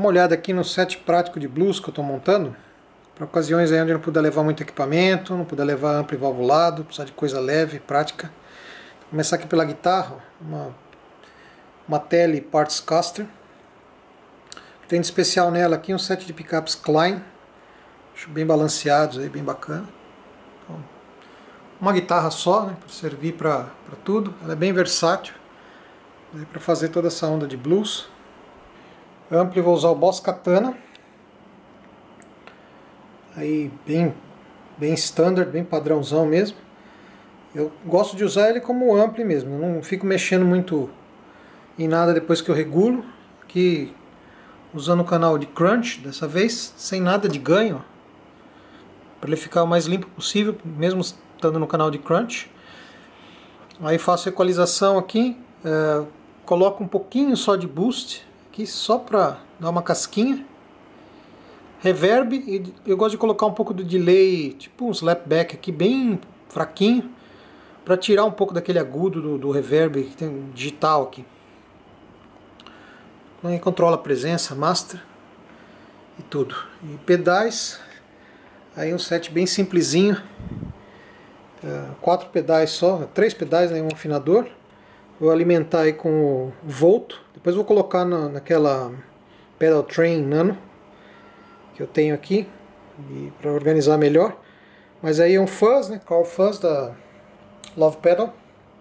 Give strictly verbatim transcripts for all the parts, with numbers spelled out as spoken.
uma olhada aqui no set prático de blues que eu estou montando, para ocasiões aí onde eu não puder levar muito equipamento, não puder levar amplo e valvulado, precisar de coisa leve, prática. Vou começar aqui pela guitarra, uma, uma Tele Parts Caster. Tem de especial nela aqui um set de pickups Klein, acho bem balanceados, aí, bem bacana. Então, uma guitarra só, né, para servir para tudo, ela é bem versátil, para fazer toda essa onda de blues. Ampli vou usar o Boss Katana, aí bem, bem standard, bem padrãozão mesmo. Eu gosto de usar ele como ampli mesmo, eu não fico mexendo muito em nada depois que eu regulo. Aqui usando o canal de crunch, dessa vez sem nada de ganho, para ele ficar o mais limpo possível, mesmo estando no canal de crunch. Aí faço equalização aqui, é, coloco um pouquinho só de boost aqui, só para dar uma casquinha. Reverb, e eu gosto de colocar um pouco do delay, tipo um slapback aqui bem fraquinho, para tirar um pouco daquele agudo do, do reverb que tem digital aqui. Aí controla a presença, master e tudo. E pedais, aí um set bem simplesinho, uh, quatro pedais só, três pedais, né, um afinador. Vou alimentar aí com o Volto, depois vou colocar na, naquela Pedal Train Nano que eu tenho aqui para organizar melhor. Mas aí é um fuzz, né, Call Fuzz da Love Pedal.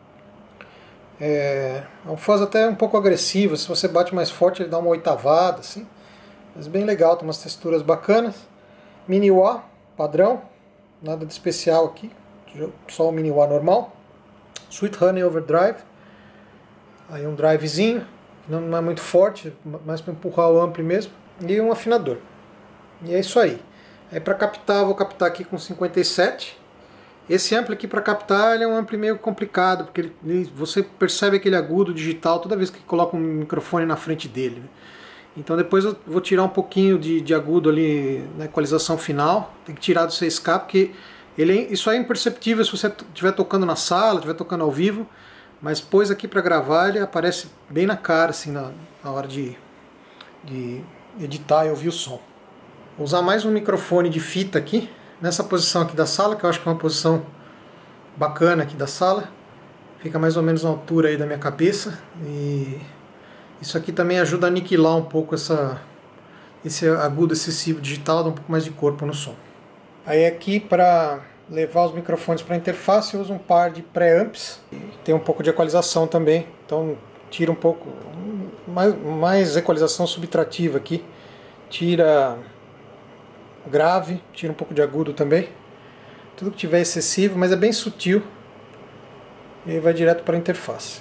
É, é um fuzz até um pouco agressivo, se você bate mais forte ele dá uma oitavada assim, mas bem legal, tem umas texturas bacanas. Mini wah padrão, nada de especial aqui, só o mini wah normal. Sweet Honey Overdrive, aí um drivezinho, não é muito forte, mais para empurrar o ampli mesmo, e um afinador. E é isso aí. Aí para captar, vou captar aqui com cinquenta e sete. Esse ampli aqui para captar ele é um ampli meio complicado, porque ele, ele, você percebe aquele agudo digital toda vez que coloca um microfone na frente dele. Então depois eu vou tirar um pouquinho de, de agudo ali na equalização final. Tem que tirar do seis K, porque ele, isso aí é imperceptível se você estiver tocando na sala, estiver tocando ao vivo. Mas pôs aqui para gravar, ele aparece bem na cara, assim, na, na hora de, de editar e ouvir o som. Vou usar mais um microfone de fita aqui, nessa posição aqui da sala, que eu acho que é uma posição bacana aqui da sala. Fica mais ou menos na altura aí da minha cabeça. E isso aqui também ajuda a aniquilar um pouco essa, esse agudo excessivo digital, dá um pouco mais de corpo no som. Aí aqui para levar os microfones para a interface eu uso um par de pré-amps. Tem um pouco de equalização também, então tira um pouco, mais, mais equalização subtrativa aqui. Tira grave, tira um pouco de agudo também. Tudo que tiver excessivo, mas é bem sutil. E aí vai direto para a interface.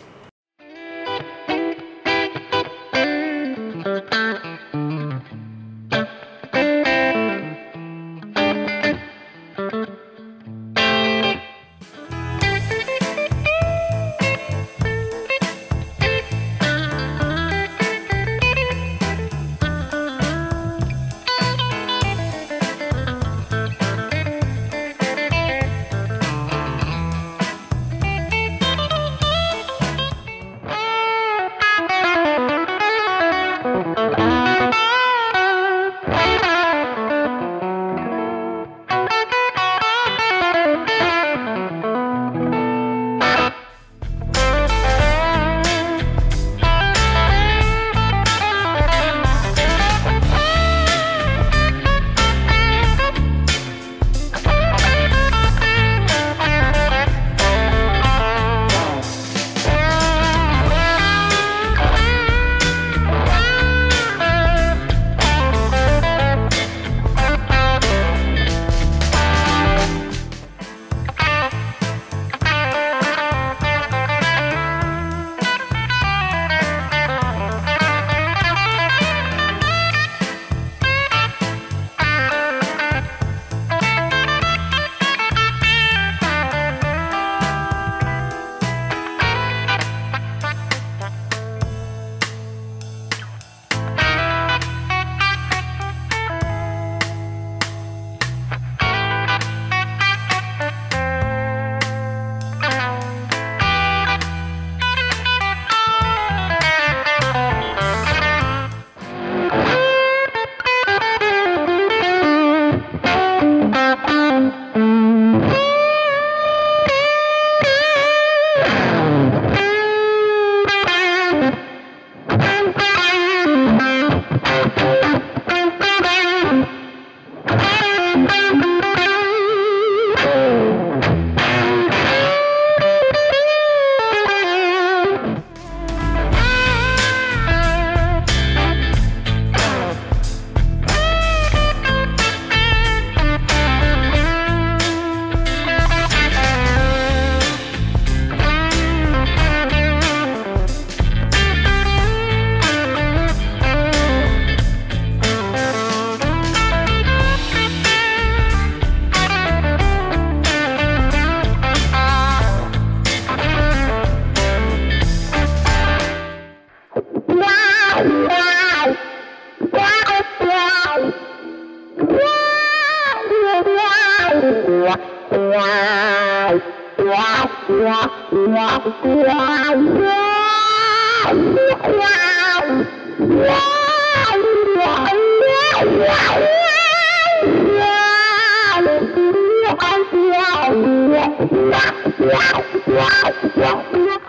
Yeah.